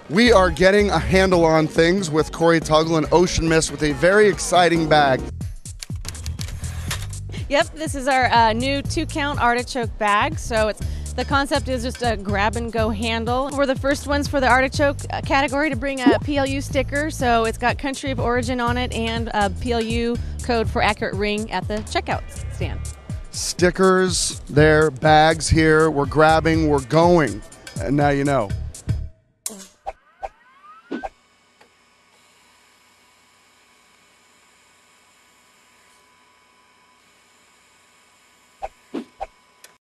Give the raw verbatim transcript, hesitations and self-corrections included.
We are getting a handle on things with Corey Tuggle and Oceanmist with a very exciting bag. Yep, this is our uh, new two-count artichoke bag. So it's the concept is just a grab-and-go handle. We're the first ones for the artichoke category to bring a P L U sticker. So it's got country of origin on it and a P L U code for accurate ring at the checkout stand. Stickers there, bags here. We're grabbing, we're going. And now you know.